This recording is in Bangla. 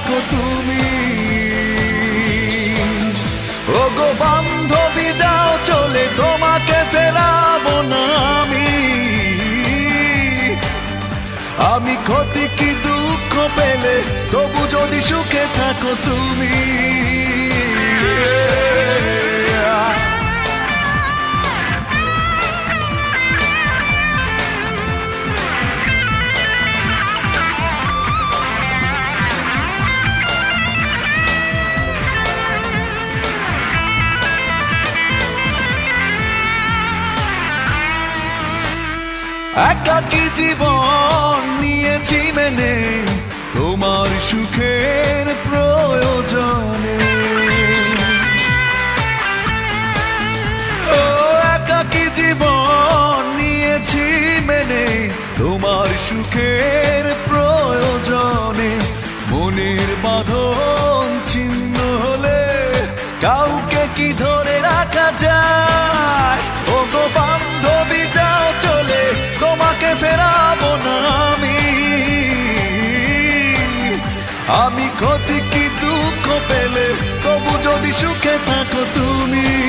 থাকো তুমি। ও গো বান্ধবী যাও চলে, তোমাকে ফেরাবো না আমি ক্ষতি কি দুঃখ পেলে তবু যদি সুখে থাকো তুমি। একাকী জীবন নিয়েছি মেনে তোমার সুখের প্রয়োজনে। ও একাকী জীবন নিয়েছি মেনে তোমার সুখের প্রয়োজনে। মনের বাঁধন ছিন্ন হলে কাউকে কি ধরে রাখা যায়। ও গো বান্ধবী যাও চলে, তোমাকে ফেরাবো না আমি ক্ষতি কি দুঃখ পেলে তবু যদি সুখে থাকো তুমি।